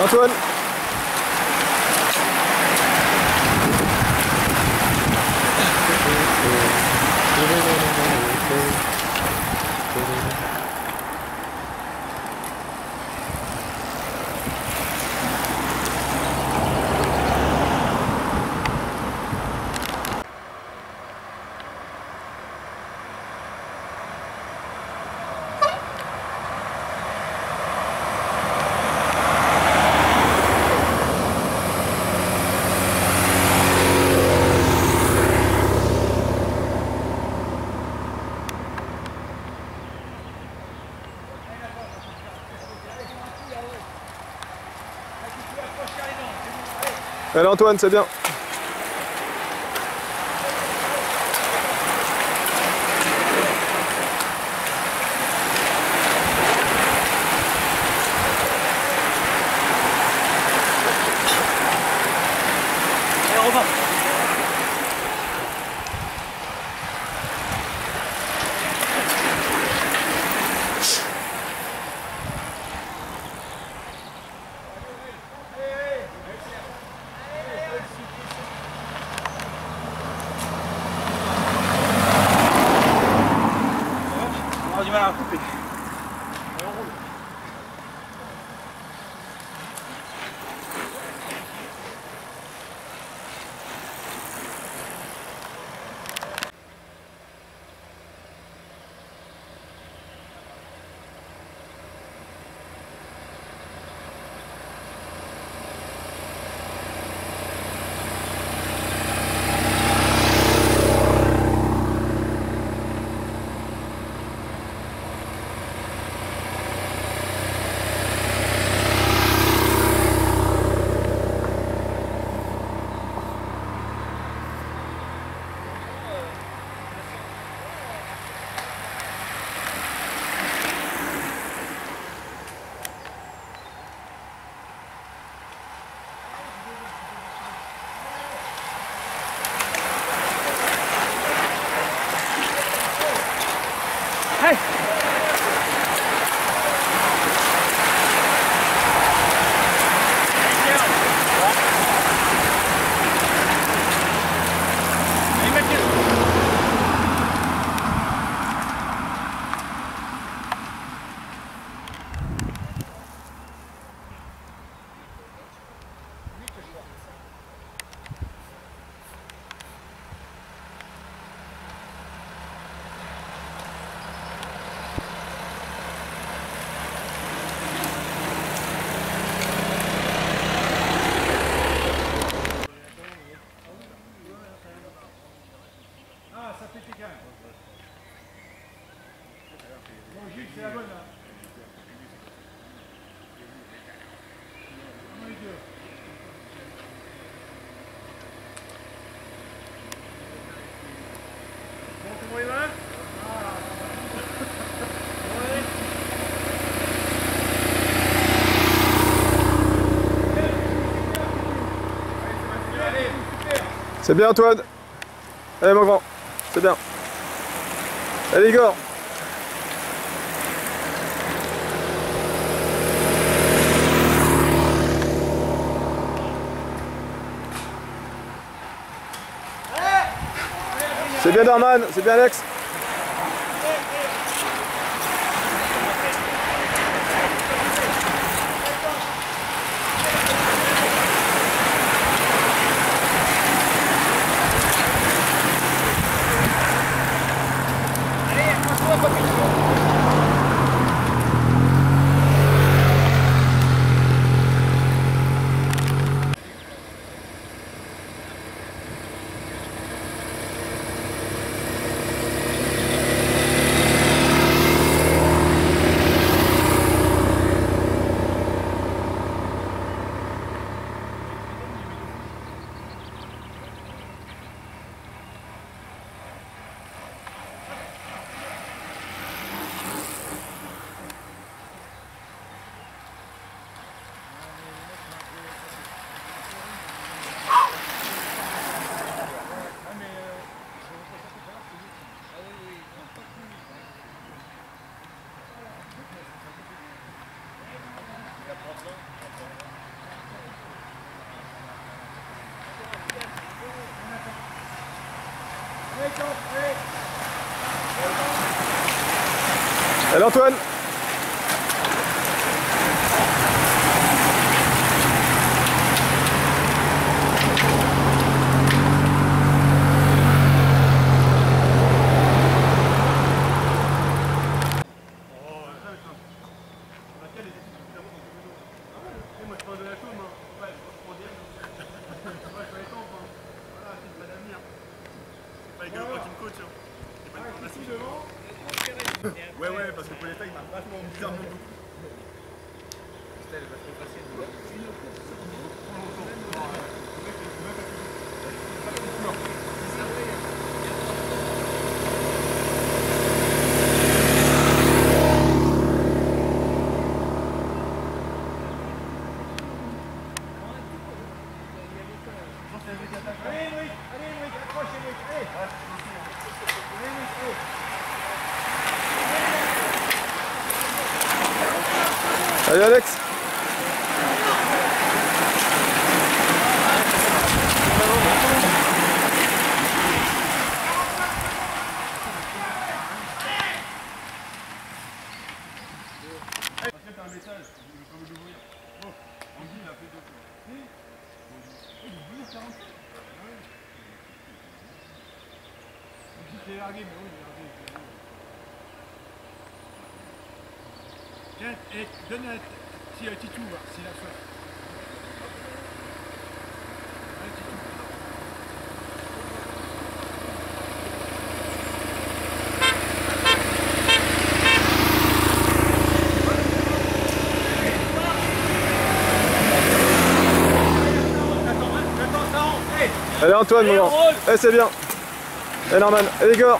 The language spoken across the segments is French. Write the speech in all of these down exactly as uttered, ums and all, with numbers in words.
Antoine. Allez Antoine, c'est bien. Allez, Robin. On a du mal à couper. Et on roule. Hey! Ça fait quelqu'un. Bon, Gilles, c'est la bonne là. Comment les deux? Bon, comment il va? C'est bien Antoine. Allez mon grand. C'est bien. Allez Igor. C'est bien Norman, c'est bien Alex. Allez Antoine. Ouais, ouais, parce que Pauletta il m'a vachement bizarrement beaucoup. Allez Loïc, allez Loïc, accrochez Loïc, allez. Allez Loïc, allez. Allez Alex. T'as un message, je peux me l'ouvrir. Bon, on dit il a fait deux fois. Il est venu quarante-cinq. On dit qu'il est largué, mais oui, il est largué. Tiens, et donne un si un titou, voir s'il a soif. Un titou. Allez Antoine, mon grand. Eh, c'est bien. Et Norman. Et Igor.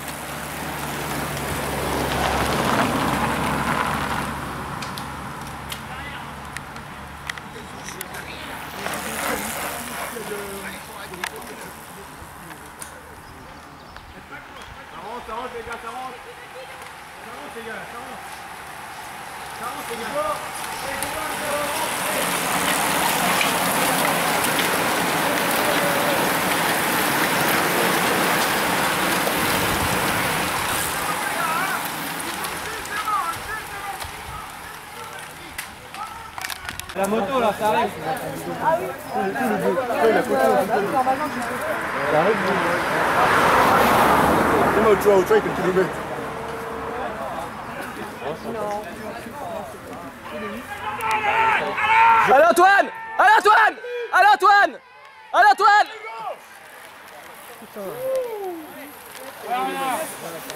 Ça rentre, ça rentre les gars, ça rentre. Ça rentre les gars, ça rentre. Ça rentre les gars. La moto là, ça arrive. Ah oui. Normalement, tu peux. Ça arrive. Dis-moi autre chose, autre chose, que tu le mets. Allez Antoine. Allez Antoine. Allez Antoine. Allez Antoine. Voilà.